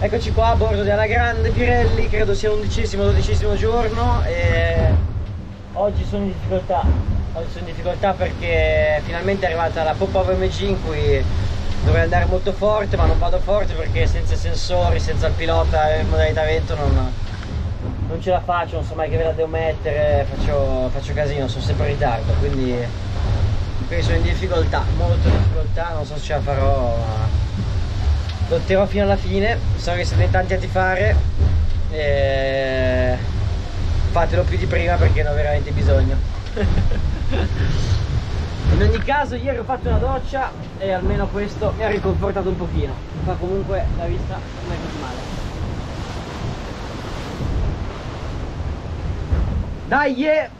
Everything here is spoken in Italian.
Eccoci qua a bordo della grande Pirelli, credo sia l'11° giorno e oggi sono in difficoltà. Oggi sono in difficoltà perché finalmente è arrivata la poppa VMG in cui dovrei andare molto forte, ma non vado forte perché senza sensori, senza il pilota in modalità vento non ce la faccio, non so mai che ve la devo mettere, faccio casino, sono sempre in ritardo, quindi sono in difficoltà, molto in difficoltà, non so se ce la farò, ma lotterò fino alla fine. So che siete in tanti a tifare e fatelo più di prima perché ne ho veramente bisogno. In ogni caso ieri ho fatto una doccia e almeno questo mi ha riconfortato un pochino, ma comunque la vista non è così male. Dai!